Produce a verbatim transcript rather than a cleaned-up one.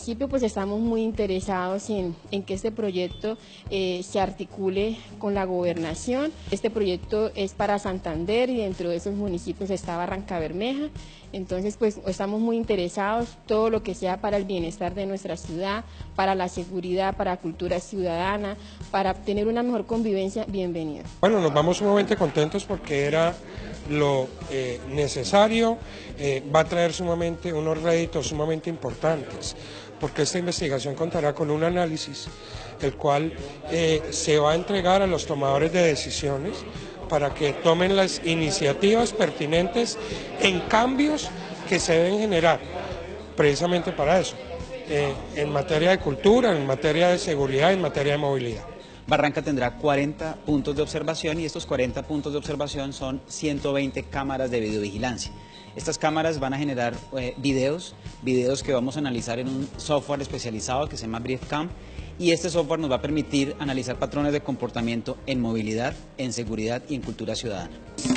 municipio pues estamos muy interesados en, en que este proyecto eh, se articule con la gobernación. Este proyecto es para Santander y dentro de esos municipios está Barrancabermeja. Entonces pues estamos muy interesados, todo lo que sea para el bienestar de nuestra ciudad, para la seguridad, para la cultura ciudadana, para tener una mejor convivencia, bienvenido. Bueno, nos vamos sumamente contentos porque era lo eh, necesario, eh, va a traer sumamente unos réditos sumamente importantes, porque esta investigación contará con un análisis, el cual eh, se va a entregar a los tomadores de decisiones para que tomen las iniciativas pertinentes en cambios que se deben generar, precisamente para eso, eh, en materia de cultura, en materia de seguridad, en materia de movilidad. Barranca tendrá cuarenta puntos de observación y estos cuarenta puntos de observación son ciento veinte cámaras de videovigilancia. Estas cámaras van a generar eh, videos, videos que vamos a analizar en un software especializado que se llama BriefCam, y este software nos va a permitir analizar patrones de comportamiento en movilidad, en seguridad y en cultura ciudadana.